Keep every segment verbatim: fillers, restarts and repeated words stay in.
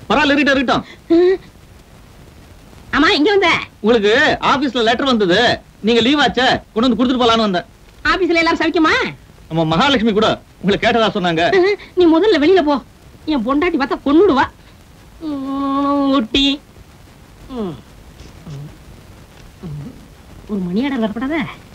பரவாயில்ல, இருக்கட்டும் இருக்கட்டும். ஆமா, இங்க வந்த உங்களுக்கு ஆபீஸ்ல லெட்டர் வந்தது, நீங்க லீவ் ஆச்சே, கொண்டு வந்து கொடுத்துட்டு போலான்னு வந்தேன். ஆபீஸ்ல எல்லாரும் சவிக்குமா? நம்ம மகாலட்சுமி கூட உங்களை கேட்டதா சொன்னாங்க. நீ முதல்ல வெளியில போ, என் பொண்டாட்டி பார்த்தா கொன்னுடுவா. ஊட்டி ஒரு மணி ஆர்டர் வரப்படாத.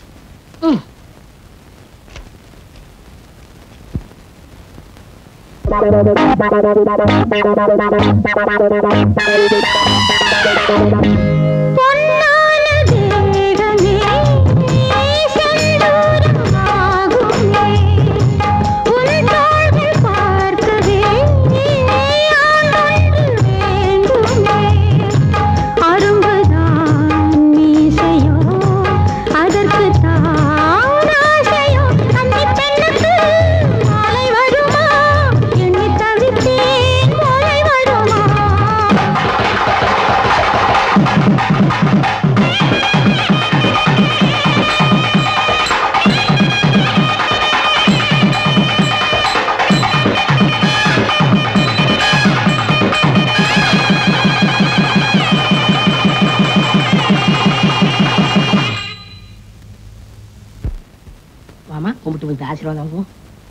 ஆசீர்வாதம்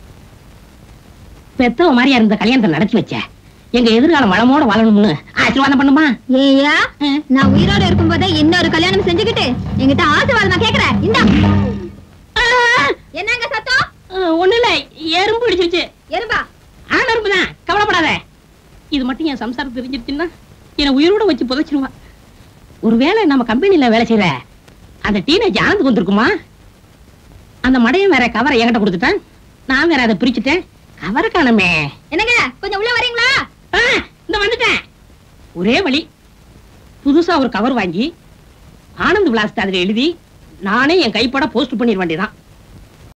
பெத்தவ மாதிரியா இருந்த கல்யாணத்தை நடத்தி வச்ச, எங்க எதிர்காலம் வளமோட வாழணும்னு ஆசீர்வாதம் பண்ணுமா? ஏயா, நான் உயிரோட இருக்கும் போதே இன்னொரு கல்யாணம் செஞ்சுக்கிட்டு என்கிட்ட ஆசீர்வாதம் நான் கேக்குறேன். இந்த என்னங்க சத்தம்? ஒண்ணு இல்ல, எறும்பு பிடிச்சிருச்சு. எறும்பா? ஆன எறும்புதான், கவலைப்படாத. இது மட்டும் என் சம்சாரம் தெரிஞ்சிருச்சுன்னா என்ன உயிரோட வச்சு புதைச்சிருவா. ஒருவேளை நம்ம கம்பெனில வேலை செய்யற அந்த டீனேஜ் ஆனந்துக்கு வந்திருக்குமா? அந்த மடையும் வேற கவரை என்கிட்ட கொடுத்துட்டேன், நான் வேற அதை பிரிச்சுட்டேன். கவரை காணமே. என்னங்க, கொஞ்சம் உள்ள வரீங்களா? இந்த வந்துட்டேன். ஒரே வழி, புதுசா ஒரு கவர் வாங்கி ஆனந்த் விலாசத்தை அதுல எழுதி நானே என் கைப்பட போஸ்ட் பண்ணிட வேண்டியதான்.